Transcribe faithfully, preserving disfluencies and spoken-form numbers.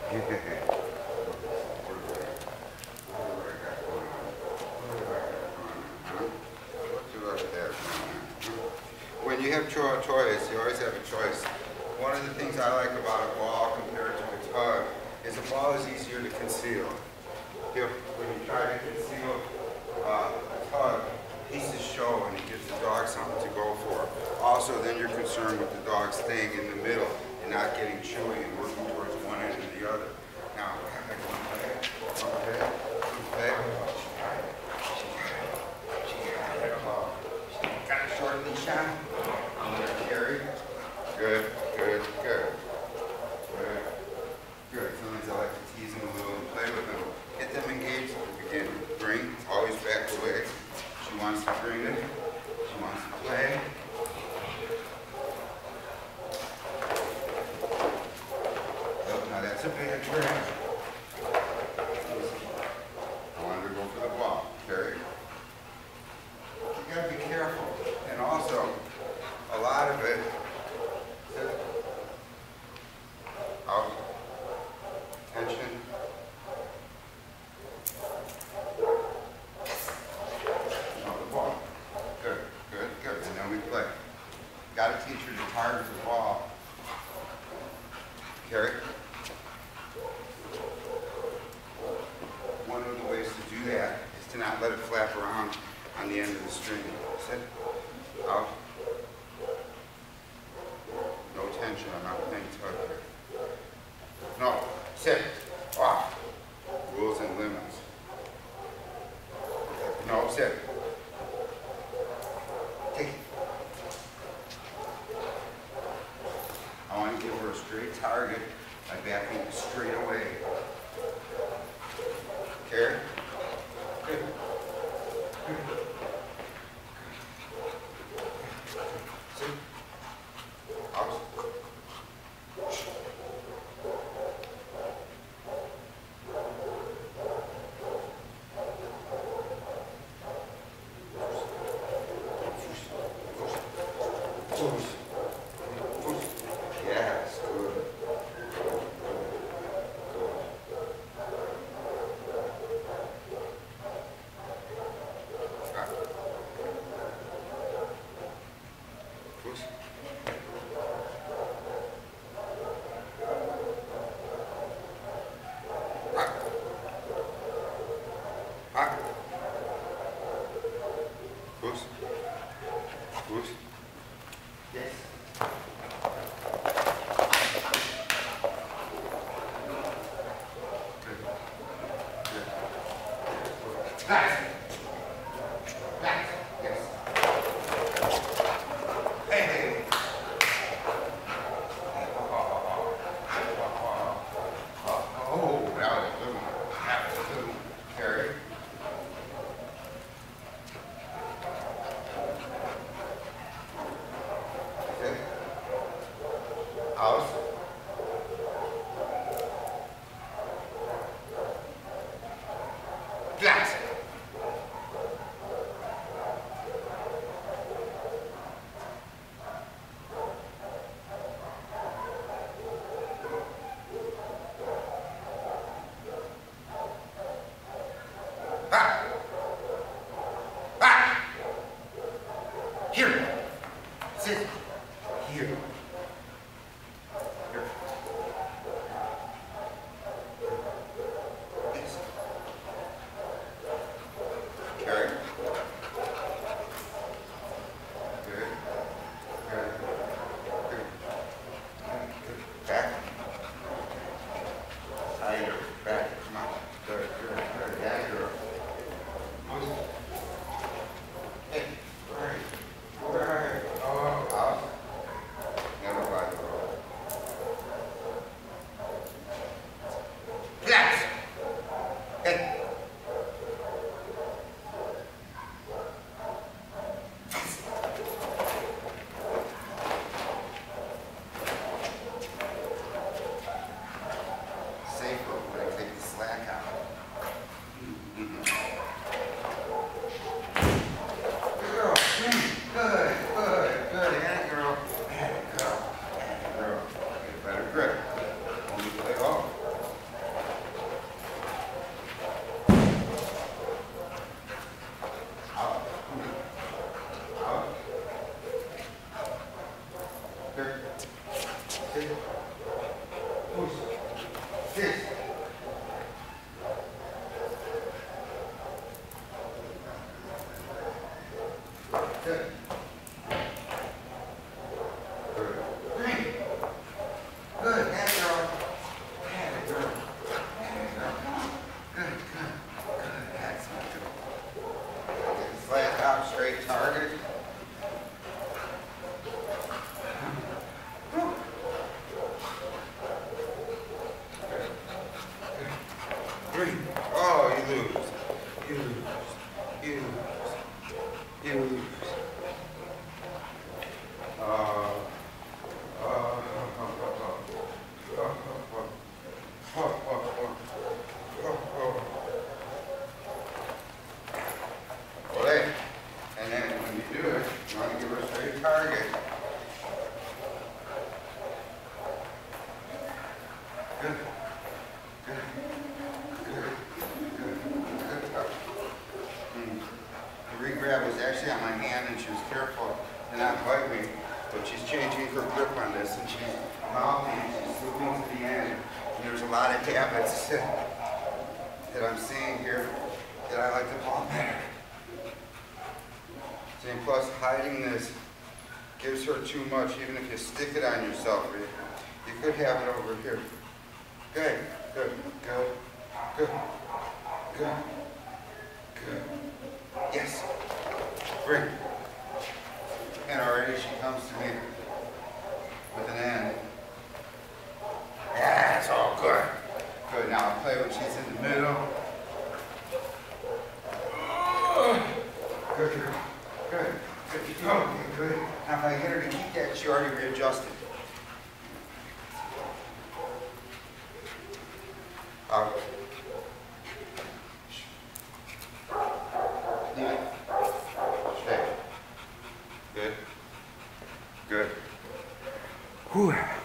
When you have cho choice, you always have a choice. One of the things I like about a ball compared to a tug is a ball is easier to conceal. If, when you try to conceal uh, a tug, pieces show and it gives the dog something to go for. Also, then you're concerned with the dog staying in the middle and not getting chewy and working towards one end or the other. Now, okay, okay, okay. Got a short leash on. I'm going to carry. Good, good, good. Good, good. Sometimes I like to tease them a little and play with them. Get them engaged. Again, bring, always back away. She wants to bring it. She wants to play. Oh, now that's a bad trick. I wanted to go for the ball. Carry. You gotta be careful. And also, a lot of it, out, tension. No, the ball. Good, good, good. And then we play. Gotta teach her to target the ball. Carry. One of the ways to do that is to not let it flap around on the end of the string. Sit. Out. No tension. I'm not playing tug here. No. Sit. Off. Rules and limits. No. Sit. Take it. I want to give her a straight target by backing straight away. Carry. Good. Good. Sit. Out. Yes, good. Push. Hot. Hot. Push. Push. Yes. Good. Good. Back. Back. Yes. Hey, hey. Oh, that was a good one. That was a good one. Carry. Sit. Out. Flat. Six. Good. Good. Three. Good. That girl. That girl. That girl. Come on. Good, good, good. Excellent. Flat top, straight target. Three. Oh, you lose. You lose. You lose. You lose. Uh, uh, uh, uh, uh, uh, uh, uh, and then when you do it, you want to give her a straight target. Good. Good. Good. Good. Good. Mm. The re-grab was actually on my hand, and she was careful to not bite me, but she's changing her grip on this, and she's mounting, and she's moving to the end. And there's a lot of habits that I'm seeing here that I like to ball better. And plus, hiding this gives her too much. Even if you stick it on yourself, you, you could have it over here. Good, good, good, good, good, good. Yes. Great. And already she comes to me with an end. Yeah, that's all good. Good. Now I'll play when she's in the middle. Good girl. Good. Good. Okay, good. Now if I get her to eat that, she already readjusted. Out. Leave it. Stay. Good. Good. Whew.